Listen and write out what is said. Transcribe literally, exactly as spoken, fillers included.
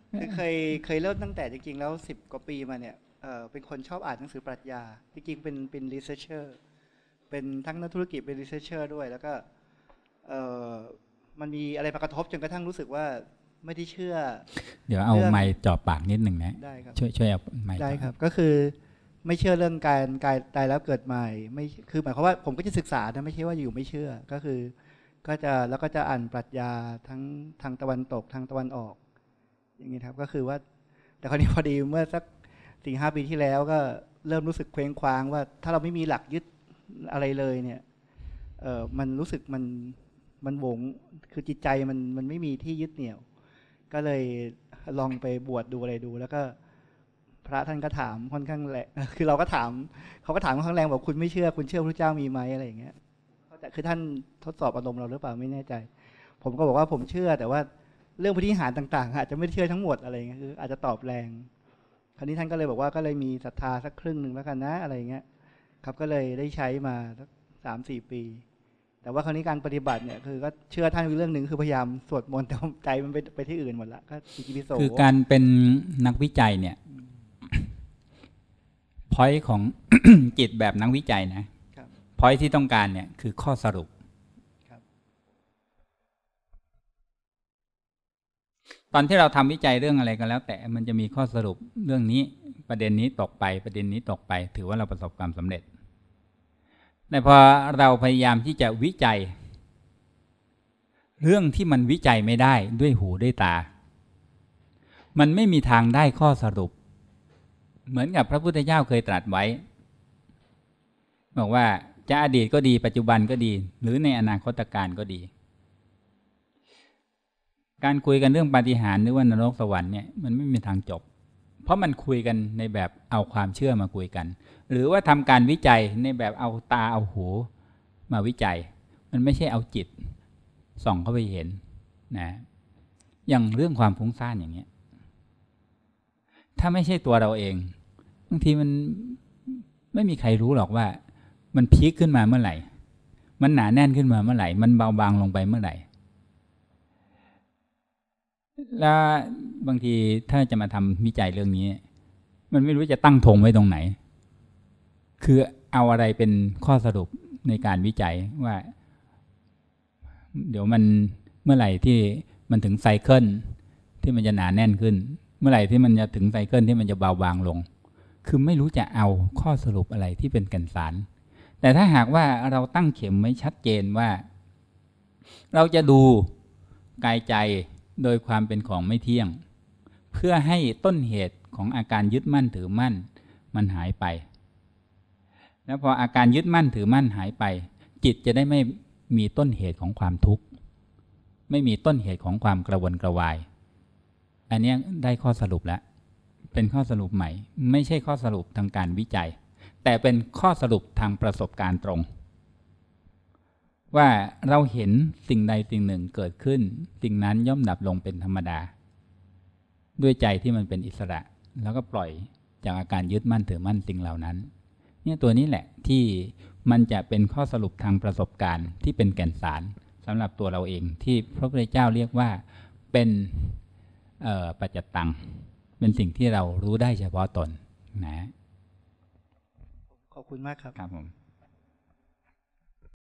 คือเคยเคยเริ่มตั้งแต่จริงๆแล้วสิบกว่าปีมาเนี่ยเออเป็นคนชอบอ่านหนังสือปรัชญาจริงๆเป็นเป็นรีเสิร์ชเชอร์เป็นทั้งนักธุรกิจเป็นรีเสิร์ชเชอร์ด้วยแล้วก็เออมันมีอะไรมากระทบจนกระทั่งรู้สึกว่าไม่ได้เชื่อเดี๋ยวเอาเรื่องไม้จ่อปากนิดหนึ่งนะได้ครับช่วยช่วยเอาไม้ได้จ่อครับก็คือไม่เชื่อเรื่องการการตายแล้วเกิดใหม่ไม่คือหมายความว่าผมก็จะศึกษานะไม่ใช่ว่าอยู่ไม่เชื่อก็คือก็จะแล้วก็จะอ่านปรัชญาทั้งทางตะวันตกทางตะวันออกอย่างนี้ครับก็คือว่าแต่คราวนี้พอดีเมื่อสักสี่ห้าปีที่แล้วก็เริ่มรู้สึกเคว้งคว้างว่าถ้าเราไม่มีหลักยึดอะไรเลยเนี่ยเออมันรู้สึกมันมันหวงคือจิตใจมันมันไม่มีที่ยึดเหนี่ยวก็เลยลองไปบวชดูอะไรดูแล้วก็พระท่านก็ถามค่อนข้างแรงคือเราก็ถามเขาก็ถามค่อนข้างแรงบอกคุณไม่เชื่อคุณเชื่อพระเจ้ามีไหมอะไรอย่างเงี้ยแต่คือท่านทดสอบอารมณ์เราหรือเปล่าไม่แน่ใจผมก็บอกว่าผมเชื่อแต่ว่าเรื่องปฏิหารต่างๆอาจจะไม่เชื่อทั้งหมดอะไรเงี้ยคืออาจจะตอบแรงคราวนี้ท่านก็เลยบอกว่าก็เลยมีศรัทธาสักครึ่งหนึ่งแล้วกันนะอะไรเงี้ยครับก็เลยได้ใช้มาสักสามสี่ปีแต่ว่าคราวนี้การปฏิบัติเนี่ยคือก็เชื่อท่านเรื่องหนึ่งคือพยายามสวดมนต์แต่ใจมันไปไปที่อื่นหมดละก็อิติปิโสคือการเป็นนักวิจัยเนี่ยพอยต์ของ จิตแบบนักวิจัยนะพอยต์ที่ต้องการเนี่ยคือข้อสรุปตอนที่เราทำวิจัยเรื่องอะไรก็แล้วแต่มันจะมีข้อสรุปเรื่องนี้ประเด็นนี้ตกไปประเด็นนี้ตกไปถือว่าเราประสบความสำเร็จแต่พอเราพยายามที่จะวิจัยเรื่องที่มันวิจัยไม่ได้ด้วยหูด้วยตามันไม่มีทางได้ข้อสรุปเหมือนกับพระพุทธเจ้าเคยตรัสไว้บอกว่าจะอดีตก็ดีปัจจุบันก็ดีหรือในอนาคตการก็ดีการคุยกันเรื่องปาฏิหาริย์หรือว่านรกสวรรค์เนี่ยมันไม่มีทางจบเพราะมันคุยกันในแบบเอาความเชื่อมาคุยกันหรือว่าทำการวิจัยในแบบเอาตาเอาหูมาวิจัยมันไม่ใช่เอาจิตส่องเข้าไปเห็นนะอย่างเรื่องความฟุ้งซ่านอย่างเงี้ยถ้าไม่ใช่ตัวเราเองบางทีมันไม่มีใครรู้หรอกว่ามันพีคขึ้นมาเมื่อไหร่มันหนาแน่นขึ้นมาเมื่อไหร่มันเบาบางลงไปเมื่อไหร่แล้วบางทีถ้าจะมาทำวิจัยเรื่องนี้มันไม่รู้จะตั้งธงไว้ตรงไหนคือเอาอะไรเป็นข้อสรุปในการวิจัยว่าเดี๋ยวมันเมื่อไหร่ที่มันถึงไซเคิลที่มันจะหนาแน่นขึ้นเมื่อไหร่ที่มันจะถึงไซเคิลที่มันจะเบาบางลงคือไม่รู้จะเอาข้อสรุปอะไรที่เป็นแก่นสารแต่ถ้าหากว่าเราตั้งเข็มไว้ชัดเจนว่าเราจะดูกายใจโดยความเป็นของไม่เที่ยงเพื่อให้ต้นเหตุของอาการยึดมั่นถือมั่นมันหายไปแล้วพออาการยึดมั่นถือมั่นหายไปจิตจะได้ไม่มีต้นเหตุของความทุกข์ไม่มีต้นเหตุของความกระวนกระวายอันนี้ได้ข้อสรุปแล้วเป็นข้อสรุปใหม่ไม่ใช่ข้อสรุปทางการวิจัยแต่เป็นข้อสรุปทางประสบการณ์ตรงว่าเราเห็นสิ่งใดสิ่งหนึ่งเกิดขึ้นสิ่งนั้นย่อมดับลงเป็นธรรมดาด้วยใจที่มันเป็นอิสระแล้วก็ปล่อยจากอาการยึดมั่นถือมั่นสิ่งเหล่านั้นเนี่ยตัวนี้แหละที่มันจะเป็นข้อสรุปทางประสบการณ์ที่เป็นแก่นสารสำหรับตัวเราเองที่พระพุทธเจ้าเรียกว่าเป็นปัจจตังเป็นสิ่งที่เรารู้ได้เฉพาะตนนะขอบคุณมากครับครับผม